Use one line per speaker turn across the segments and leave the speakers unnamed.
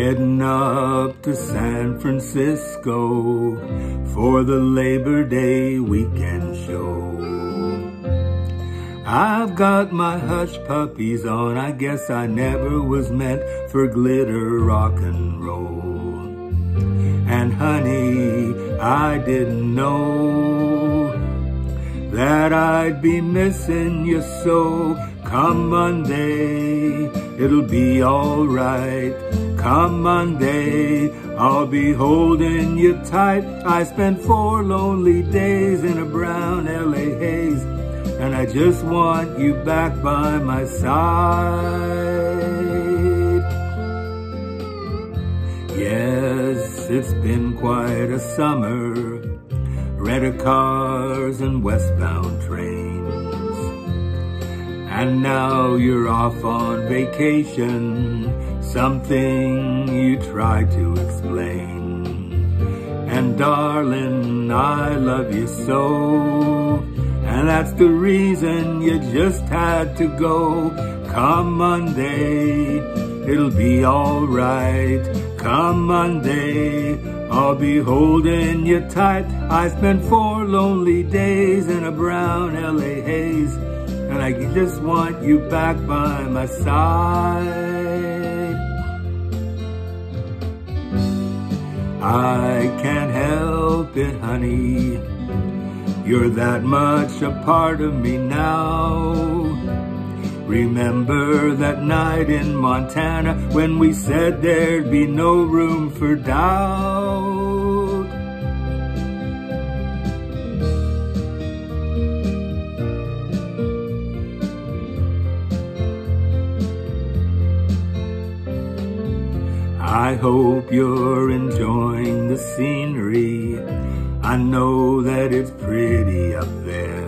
heading up to San Francisco for the Labor Day weekend show. I've got my hush puppies on, I guess I never was meant for glitter rock and roll. And honey, I didn't know that I'd be missing you so. Come Monday, it'll be alright. Come Monday, I'll be holding you tight. I spent 4 lonely days in a brown LA haze, and I just want you back by my side. Yes, it's been quite a summer, rented cars and westbound trains. And now you're off on vacation, something you try to explain. And darling, I love you so, and that's the reason you just had to go. Come Monday, it'll be alright. Come Monday, I'll be holding you tight. I spent 4 lonely days in a brown LA haze, and I just want you back by my side. I can't help it, honey, you're that much a part of me now. Remember that night in Montana when we said there'd be no room for doubt? I hope you're enjoying the scenery. I know that it's pretty up there.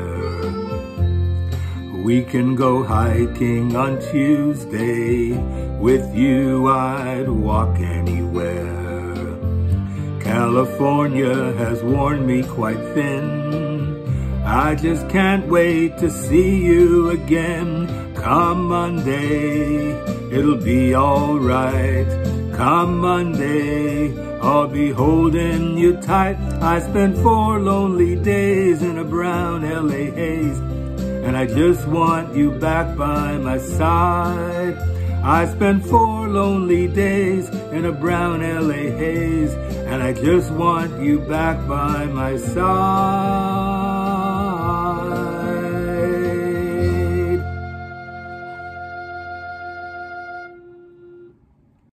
We can go hiking on Tuesday. With you I'd walk anywhere. California has worn me quite thin. I just can't wait to see you again. Come Monday, it'll be alright. Come Monday, I'll be holding you tight. I spent 4 lonely days in a brown LA haze, and I just want you back by my side. I spent 4 lonely days in a brown LA haze, and I just want you back by my side.